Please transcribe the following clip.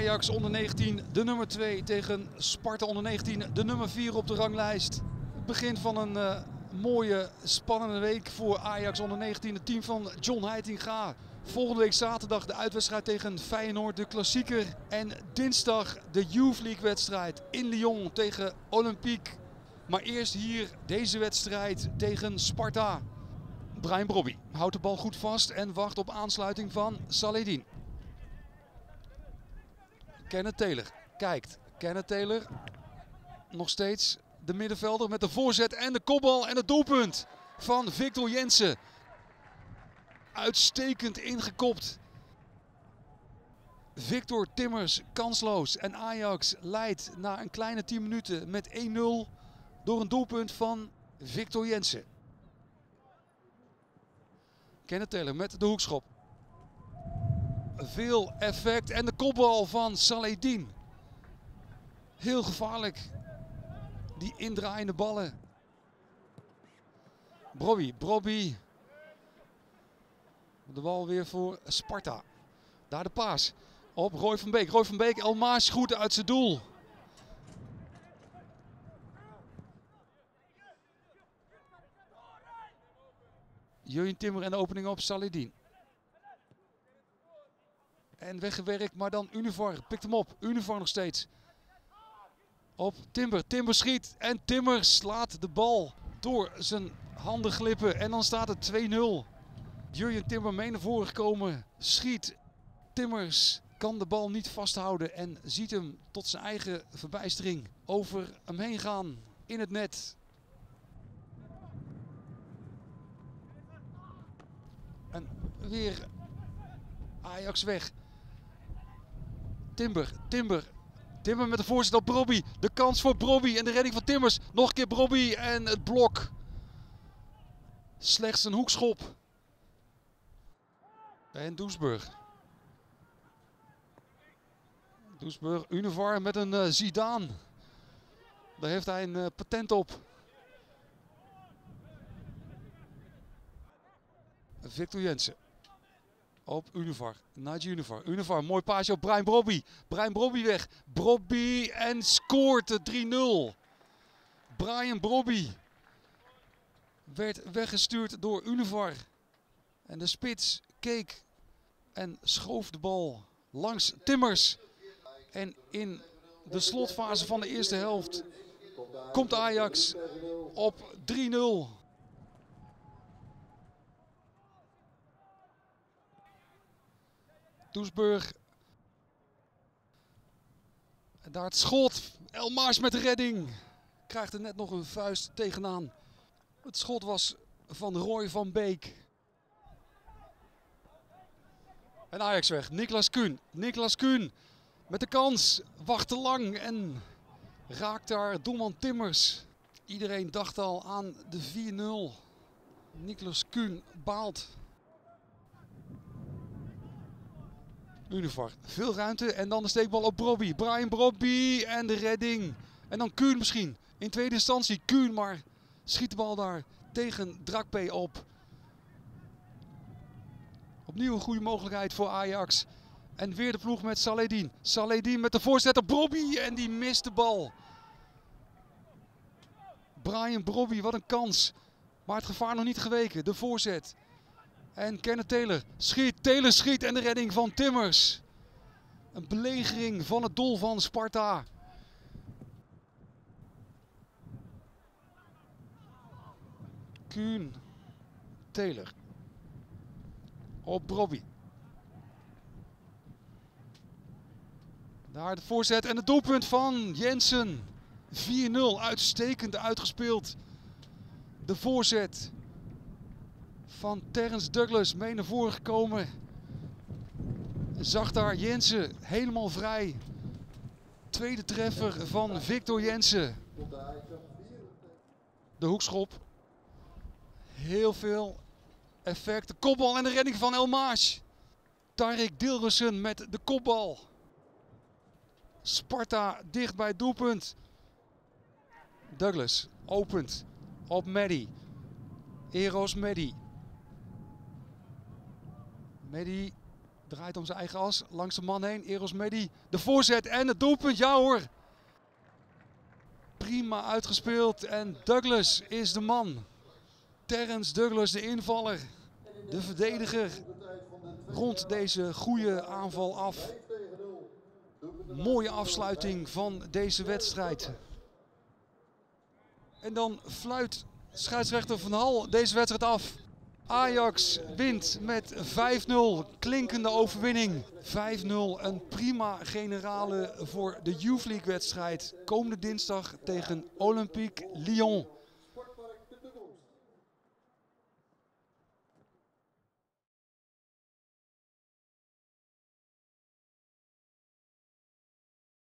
Ajax onder 19, de nummer 2 tegen Sparta onder 19, de nummer 4 op de ranglijst. Het begin van een mooie, spannende week voor Ajax onder 19. Het team van John Heitinga. Volgende week zaterdag de uitwedstrijd tegen Feyenoord, de klassieker. En dinsdag de Youth League wedstrijd in Lyon tegen Olympique. Maar eerst hier deze wedstrijd tegen Sparta. Bryan Brobby houdt de bal goed vast en wacht op aansluiting van Saledin. Kenneth Taylor kijkt. Kenneth Taylor nog steeds de middenvelder met de voorzet en de kopbal en het doelpunt van Victor Jensen. Uitstekend ingekopt. Victor Timmers kansloos en Ajax leidt na een kleine 10 minuten met 1-0 door een doelpunt van Victor Jensen. Kenneth Taylor met de hoekschop. Veel effect en de kopbal van Saledin. Heel gevaarlijk. Die indraaiende ballen. Brobby. De bal weer voor Sparta. Daar de paas op Roy van Beek. Roy van Beek, Elmaas goed uit zijn doel. Jurjen Timmer en de opening op Saledin. En weggewerkt, maar dan Univar pikt hem op. Univar nog steeds. Op Timber. Timber schiet en Timmer slaat de bal door zijn handen glippen. En dan staat het 2-0. Jurjen Timber mee naar voren gekomen. Schiet. Timmers kan de bal niet vasthouden en ziet hem tot zijn eigen verbijstering over hem heen gaan in het net. En weer Ajax weg. Timber met de voorzet op Brobby. De kans voor Brobby en de redding van Timmers. Nog een keer Brobby en het blok. Slechts een hoekschop. En Doesburg. Univar met een Zidane. Daar heeft hij een patent op. Victor Jensen. Op Univar. Naast Univar. Univar, mooi paasje op Bryan Brobby. Bryan Brobby weg. Brobby en scoort de 3-0. Bryan Brobby werd weggestuurd door Univar. En de spits keek en schoof de bal langs Timmers. En in de slotfase van de eerste helft komt Ajax op 3-0. Doesburg. En daar het schot. Elmaas met de redding. Krijgt er net nog een vuist tegenaan. Het schot was van Roy van Beek. En Ajax weg. Niklas Kuhn met de kans. Wacht te lang en raakt daar doelman Timmers. Iedereen dacht al aan de 4-0. Niklas Kuhn baalt. Univar, veel ruimte en dan de steekbal op Brobby. Bryan Brobby en de redding. En dan Kuhn misschien. In tweede instantie Kuhn, maar schiet de bal daar tegen Drakpe op. Opnieuw een goede mogelijkheid voor Ajax. En weer de ploeg met Saledin. Saledin met de voorzet op Brobby en die mist de bal. Bryan Brobby, wat een kans. Maar het gevaar nog niet geweken. De voorzet. En Kenneth Taylor schiet en de redding van Timmers. Een belegering van het doel van Sparta. Kuhn, Taylor. Op Brobby. Daar de voorzet en het doelpunt van Jensen. 4-0, uitstekend uitgespeeld. De voorzet van Terence Douglas mee naar voren gekomen. Zag daar Jensen helemaal vrij. Tweede treffer van Victor Jensen. De hoekschop. Heel veel effect. De kopbal en de redding van Elmaas. Tarik Dilrosun met de kopbal. Sparta dicht bij het doelpunt. Douglas opent op Meddy. Eros Meddy. Meddy Draait om zijn eigen as, langs de man heen. Eros Mehdi, de voorzet en het doelpunt. Ja hoor. Prima uitgespeeld en Douglas is de man. Terrence Douglas, de invaller. De verdediger rond deze goede aanval af. Mooie afsluiting van deze wedstrijd. En dan fluit scheidsrechter Van Hal deze wedstrijd af. Ajax wint met 5-0. Klinkende overwinning. 5-0. Een prima generale voor de Youth League wedstrijd. Komende dinsdag tegen Olympique Lyon.